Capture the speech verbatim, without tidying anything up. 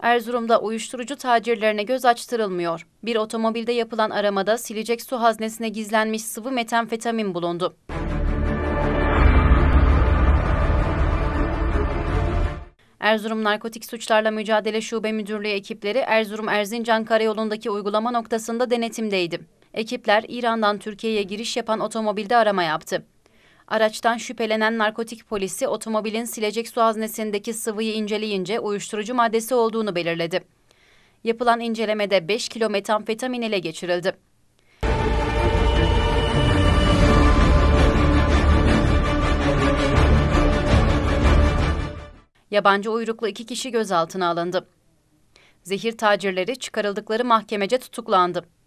Erzurum'da uyuşturucu tacirlerine göz açtırılmıyor. Bir otomobilde yapılan aramada silecek su haznesine gizlenmiş sıvı metamfetamin bulundu. Erzurum Narkotik Suçlarla Mücadele Şube Müdürlüğü ekipleri Erzurum-Erzincan Karayolu'ndaki uygulama noktasında denetimdeydi. Ekipler İran'dan Türkiye'ye giriş yapan otomobilde arama yaptı. Araçtan şüphelenen narkotik polisi otomobilin silecek su haznesindeki sıvıyı inceleyince uyuşturucu maddesi olduğunu belirledi. Yapılan incelemede beş kilo metamfetamin ele geçirildi. Yabancı uyruklu iki kişi gözaltına alındı. Zehir tacirleri çıkarıldıkları mahkemece tutuklandı.